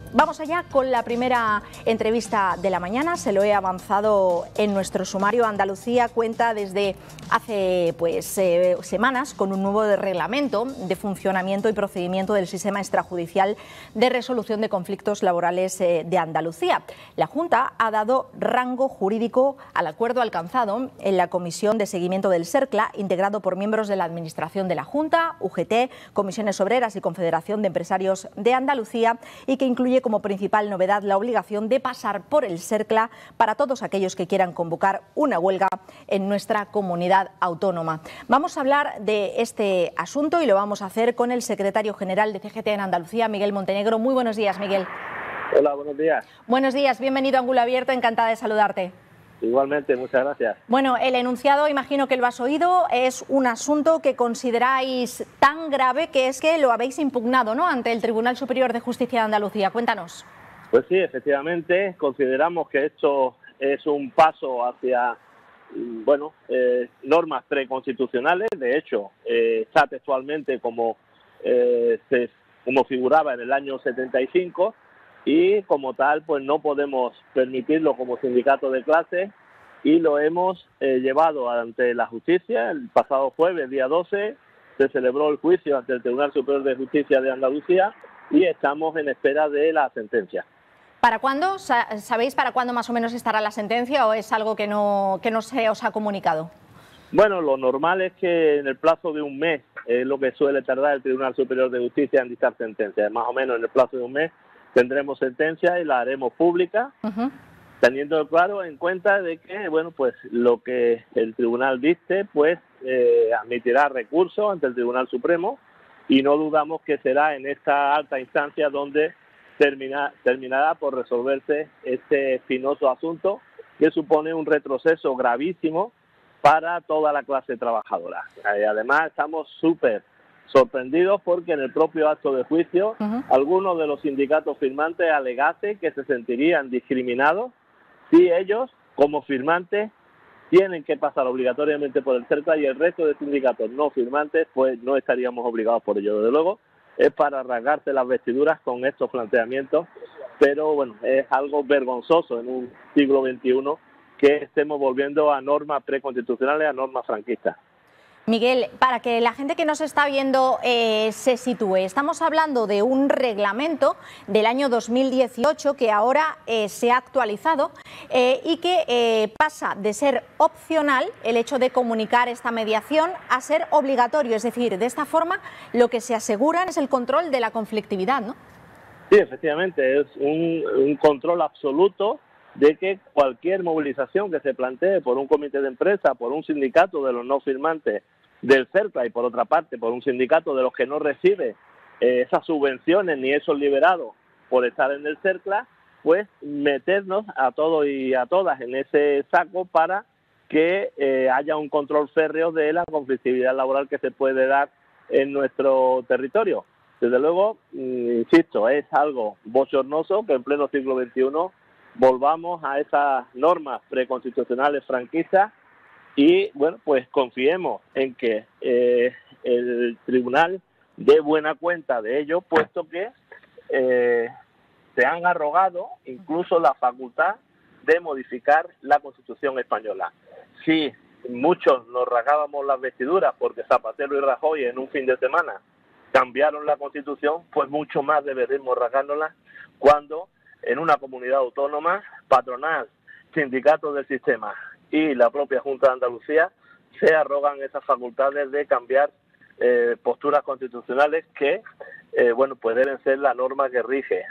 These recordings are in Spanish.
Vamos allá con la primera entrevista de la mañana. Se lo he avanzado en nuestro sumario. Andalucía cuenta desde hace semanas con un nuevo reglamento de funcionamiento y procedimiento del sistema extrajudicial de resolución de conflictos laborales de Andalucía. La Junta ha dado rango jurídico al acuerdo alcanzado en la Comisión de Seguimiento del SERCLA, integrado por miembros de la Administración de la Junta, UGT, Comisiones Obreras y Confederación de Empresarios de Andalucía, y que incluye como principal novedad la obligación de pasar por el SERCLA para todos aquellos que quieran convocar una huelga en nuestra comunidad autónoma. Vamos a hablar de este asunto y lo vamos a hacer con el secretario general de CGT en Andalucía, Miguel Montenegro. Muy buenos días, Miguel. Hola, buenos días. Buenos días, bienvenido a Ángulo Abierto, encantada de saludarte. Igualmente, muchas gracias. Bueno, el enunciado, imagino que lo has oído, es un asunto que consideráis tan grave que es que lo habéis impugnado, ¿no?, ante el Tribunal Superior de Justicia de Andalucía. Cuéntanos. Pues sí, efectivamente, consideramos que esto es un paso hacia, normas preconstitucionales. De hecho, está textualmente como figuraba en el año 75, y como tal pues no podemos permitirlo como sindicato de clase, y lo hemos llevado ante la justicia. El pasado jueves, día 12, se celebró el juicio ante el Tribunal Superior de Justicia de Andalucía y estamos en espera de la sentencia. ¿Para cuándo? ¿Sabéis para cuándo más o menos estará la sentencia o es algo que no se os ha comunicado? Bueno, lo normal es que en el plazo de un mes es lo que suele tardar el Tribunal Superior de Justicia en dictar sentencia. Más o menos en el plazo de un mes tendremos sentencia y la haremos pública, teniendo claro en cuenta de que, pues lo que el tribunal dicte, pues admitirá recursos ante el Tribunal Supremo, y no dudamos que será en esta alta instancia donde terminará por resolverse este espinoso asunto, que supone un retroceso gravísimo para toda la clase trabajadora. Además, estamos súper sorprendidos porque en el propio acto de juicio algunos de los sindicatos firmantes alegasen que se sentirían discriminados si ellos, como firmantes, tienen que pasar obligatoriamente por el SERCLA, y el resto de sindicatos no firmantes pues no estaríamos obligados por ello. Desde luego es para rasgarse las vestiduras con estos planteamientos, pero bueno, es algo vergonzoso en un siglo XXI que estemos volviendo a normas preconstitucionales, a normas franquistas. Miguel, para que la gente que nos está viendo se sitúe, estamos hablando de un reglamento del año 2018 que ahora se ha actualizado y que pasa de ser opcional el hecho de comunicar esta mediación a ser obligatorio. Es decir, de esta forma lo que se aseguran es el control de la conflictividad, ¿no? Sí, efectivamente, es un control absoluto de que cualquier movilización que se plantee por un comité de empresa, por un sindicato de los no firmantes del SERCLA y por otra parte por un sindicato de los que no recibe esas subvenciones ni esos liberados por estar en el SERCLA, pues meternos a todos y a todas en ese saco para que haya un control férreo de la conflictividad laboral que se puede dar en nuestro territorio. Desde luego, insisto, es algo bochornoso que en pleno siglo XXI volvamos a esas normas preconstitucionales franquistas. Y bueno, pues confiemos en que el tribunal dé buena cuenta de ello, puesto que se han arrogado incluso la facultad de modificar la Constitución española. Si muchos nos rasgábamos las vestiduras porque Zapatero y Rajoy en un fin de semana cambiaron la Constitución, pues mucho más deberíamos rasgárnoslas cuando en una comunidad autónoma, patronal, sindicatos del sistema y la propia Junta de Andalucía se arrogan esas facultades de cambiar posturas constitucionales que, pues deben ser la norma que rige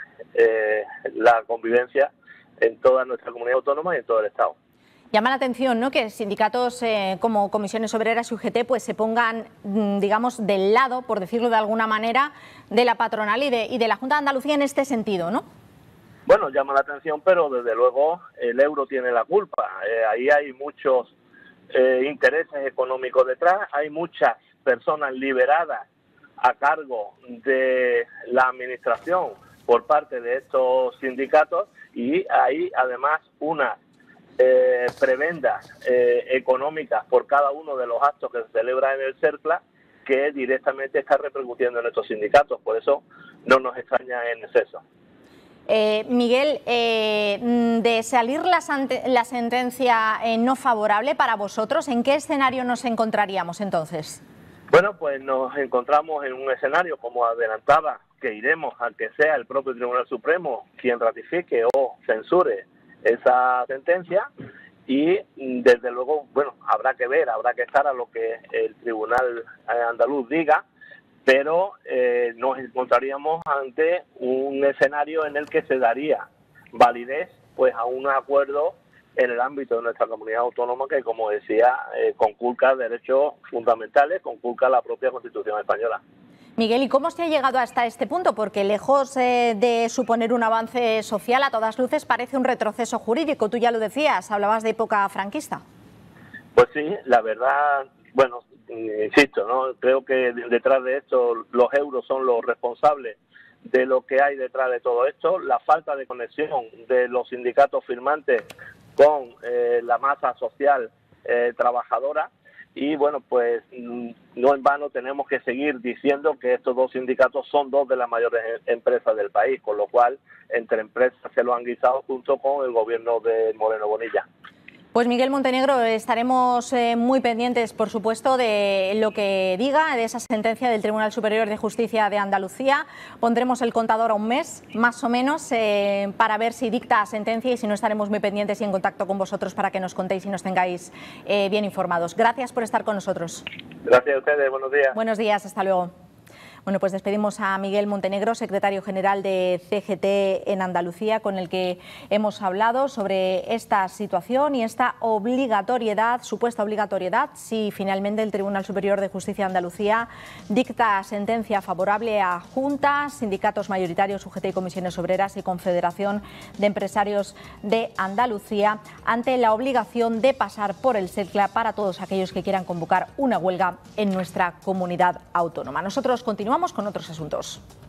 la convivencia en toda nuestra comunidad autónoma y en todo el Estado. Llama la atención, ¿no?, que sindicatos como Comisiones Obreras y UGT pues se pongan, digamos, del lado, por decirlo de alguna manera, de la patronal y de la Junta de Andalucía en este sentido, ¿no? Bueno, llama la atención, pero desde luego el euro tiene la culpa. Ahí hay muchos intereses económicos detrás, hay muchas personas liberadas a cargo de la administración por parte de estos sindicatos, y hay además unas prebendas económicas por cada uno de los actos que se celebran en el SERCLA que directamente está repercutiendo en estos sindicatos. Por eso no nos extraña en exceso. Miguel, de salir la sentencia no favorable para vosotros, ¿en qué escenario nos encontraríamos entonces? Bueno, pues nos encontramos en un escenario, como adelantaba, que iremos a que sea el propio Tribunal Supremo quien ratifique o censure esa sentencia y desde luego, bueno, habrá que ver, habrá que estar a lo que el Tribunal andaluz diga, pero nos encontraríamos ante un escenario en el que se daría validez pues a un acuerdo en el ámbito de nuestra comunidad autónoma que, como decía, conculca derechos fundamentales, conculca la propia Constitución española. Miguel, ¿y cómo se ha llegado hasta este punto? Porque lejos de suponer un avance social, a todas luces parece un retroceso jurídico. Tú ya lo decías, hablabas de época franquista. Pues sí, la verdad, bueno, insisto, ¿no? Creo que detrás de esto los euros son los responsables de lo que hay detrás de todo esto, la falta de conexión de los sindicatos firmantes con la masa social trabajadora y bueno, pues no en vano tenemos que seguir diciendo que estos dos sindicatos son dos de las mayores empresas del país, con lo cual entre empresas se lo han guisado junto con el gobierno de Moreno Bonilla. Pues Miguel Montenegro, estaremos muy pendientes, por supuesto, de lo que diga, de esa sentencia del Tribunal Superior de Justicia de Andalucía. Pondremos el contador a un mes, más o menos, para ver si dicta sentencia y si no estaremos muy pendientes y en contacto con vosotros para que nos contéis y nos tengáis bien informados. Gracias por estar con nosotros. Gracias a ustedes, buenos días. Buenos días, hasta luego. Bueno, pues despedimos a Miguel Montenegro, secretario general de CGT en Andalucía, con el que hemos hablado sobre esta situación y esta obligatoriedad, supuesta obligatoriedad, si finalmente el Tribunal Superior de Justicia de Andalucía dicta sentencia favorable a juntas, sindicatos mayoritarios, UGT y comisiones obreras y Confederación de Empresarios de Andalucía, ante la obligación de pasar por el SECLA para todos aquellos que quieran convocar una huelga en nuestra comunidad autónoma. Nosotros continuamos con otros asuntos.